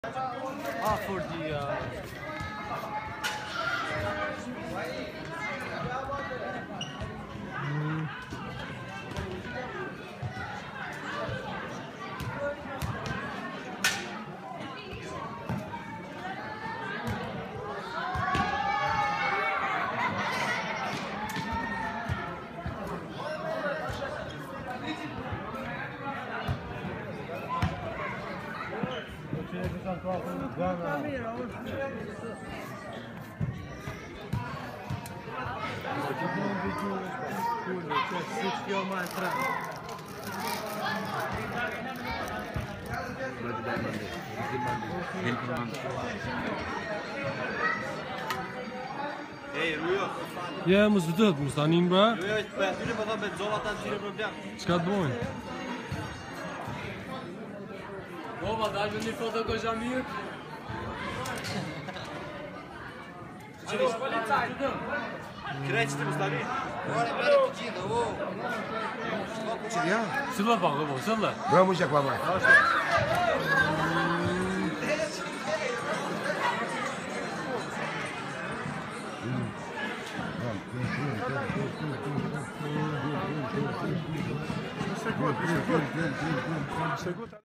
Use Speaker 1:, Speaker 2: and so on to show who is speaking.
Speaker 1: Ah, voor die...
Speaker 2: Hey, Rujo.
Speaker 3: Ja, musst du das? Musst du an ihn, bra?
Speaker 2: Rujo, ich bin was mit Zolatan viele Probleme.
Speaker 3: Es geht wohin.
Speaker 1: Baba, daj mi një foto ko Xhamir. Çeviş policaj.
Speaker 2: Kreçti Mustafi.
Speaker 4: Ora bene piccino, oh.
Speaker 3: Sıla bak bu, sıla.
Speaker 4: Vamos já com a mãe.
Speaker 3: Segura.